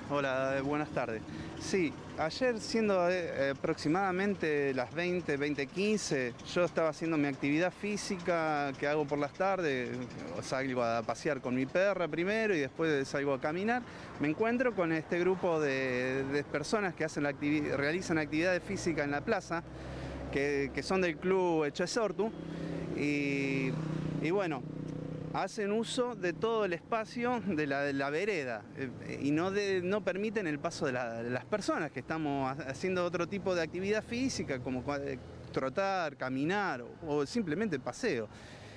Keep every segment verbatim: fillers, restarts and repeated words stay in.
Hola, buenas tardes. Sí, ayer siendo eh, aproximadamente las veinte, veinte quince, yo estaba haciendo mi actividad física que hago por las tardes, salgo a pasear con mi perra primero y después salgo a caminar. Me encuentro con este grupo de, de personas que hacen la activi- realizan actividades físicas en la plaza, que, que son del club Etxesortu, y, y bueno, hacen uso de todo el espacio de la, de la vereda eh, y no, de, no permiten el paso de, la, de las personas que estamos haciendo otro tipo de actividad física como trotar, caminar o, o simplemente paseo.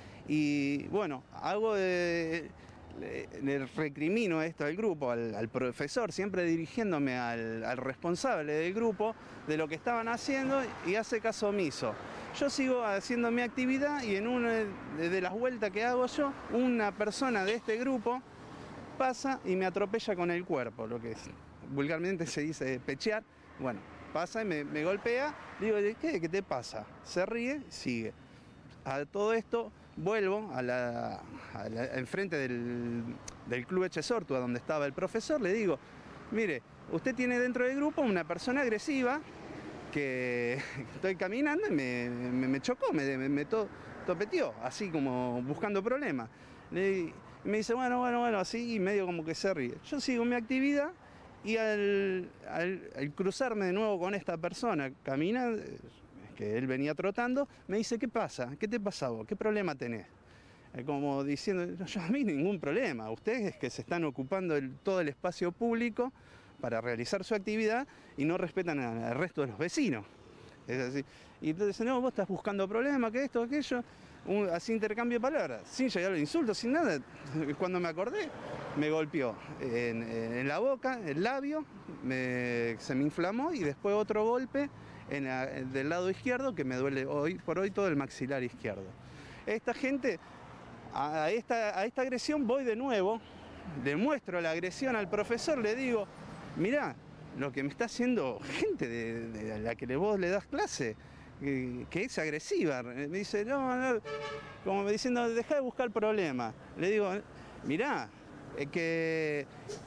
Y bueno, hago de, le, le recrimino esto al grupo, al, al profesor, siempre dirigiéndome al, al responsable del grupo de lo que estaban haciendo y hace caso omiso. Yo sigo haciendo mi actividad y en una de las vueltas que hago yo, una persona de este grupo pasa y me atropella con el cuerpo, lo que es, vulgarmente se dice pechear. Bueno, pasa y me, me golpea, digo, ¿qué, ¿qué te pasa? Se ríe, sigue. A todo esto vuelvo a la, a la, enfrente del, del club Etxesortu, a donde estaba el profesor, le digo, mire, usted tiene dentro del grupo una persona agresiva que estoy caminando y me, me, me chocó, me, me, me to, topeteó, así como buscando problemas. Y me dice, bueno, bueno, bueno, así, y medio como que se ríe. Yo sigo mi actividad y al, al, al cruzarme de nuevo con esta persona, camina, que él venía trotando, me dice, ¿qué pasa? ¿Qué te pasa vos? ¿Qué problema tenés? Como diciendo, yo, a mí ningún problema, ustedes que se están ocupando el, todo el espacio público para realizar su actividad y no respetan al resto de los vecinos. Es así. Y entonces, no, vos estás buscando problemas, que esto, aquello, un, así intercambio de palabras, sin llegar al insulto, sin nada. Cuando me acordé, me golpeó en, en la boca, el labio, me, se me inflamó y después otro golpe en la, del lado izquierdo que me duele hoy por hoy todo el maxilar izquierdo. Esta gente, a esta, a esta agresión voy de nuevo, le muestro la agresión al profesor, le digo, mirá, lo que me está haciendo gente de, de la que vos le das clase, que, que es agresiva. Me dice, no, no, como me diciendo, dejá de buscar problemas. Le digo, mirá, eh, que,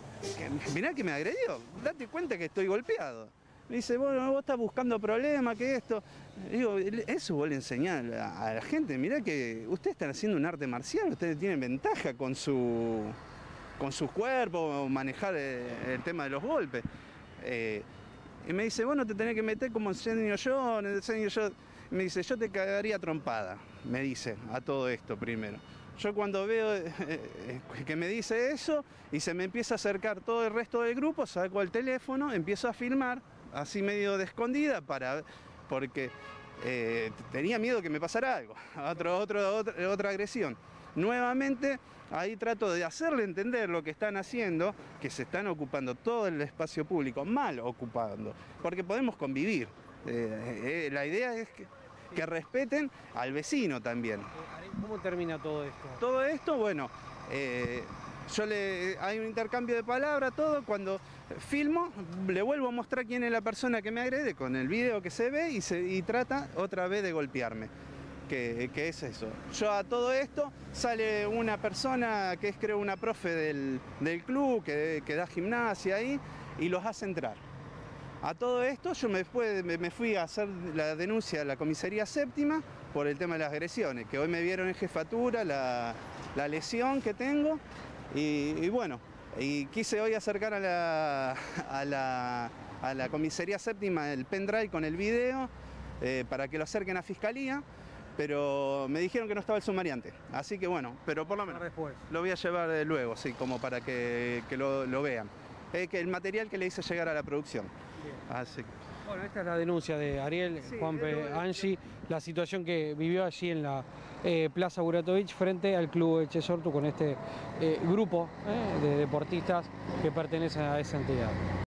que, mirá que me agredió, date cuenta que estoy golpeado. Me dice, bueno, vos estás buscando problemas, que esto. Digo, eso vos le enseñás a la gente, mirá que ustedes están haciendo un arte marcial, ustedes tienen ventaja con su... con su cuerpo, manejar el tema de los golpes. Eh, y me dice, bueno, te tenés que meter como enseño yo, enseño yo. Me dice, yo te cagaría trompada, me dice, a todo esto primero. Yo cuando veo eh, que me dice eso y se me empieza a acercar todo el resto del grupo, saco el teléfono, empiezo a filmar, así medio de escondida, para, porque eh, tenía miedo que me pasara algo, otro, otro, otra, otra agresión. Nuevamente, ahí trato de hacerle entender lo que están haciendo, que se están ocupando todo el espacio público, mal ocupando, porque podemos convivir. Eh, eh, la idea es que, que respeten al vecino también. ¿Cómo termina todo esto? Todo esto, bueno, eh, yo le, hay un intercambio de palabras, todo, cuando filmo, le vuelvo a mostrar quién es la persona que me agrede con el video que se ve y, se, y trata otra vez de golpearme. Que, que es eso. Yo a todo esto sale una persona que es creo una profe del, del club, que, que da gimnasia ahí, y los hace entrar. A todo esto yo me, después me, me fui a hacer la denuncia a la comisaría séptima por el tema de las agresiones, que hoy me vieron en jefatura la, la lesión que tengo, y, y bueno, y quise hoy acercar a la, a la, a la comisaría séptima el pendrive con el video eh, para que lo acerquen a fiscalía. Pero me dijeron que no estaba el sumariante, así que bueno, pero por lo menos después. Lo voy a llevar luego, sí, como para que, que lo, lo vean. Es que el material que le hice llegar a la producción. Bien. Así que... Bueno, esta es la denuncia de Ariel, sí, Juanpe, Angie, la situación que vivió allí en la eh, Plaza Buratovich frente al club Etxesortu con este eh, grupo eh, de deportistas que pertenecen a esa entidad.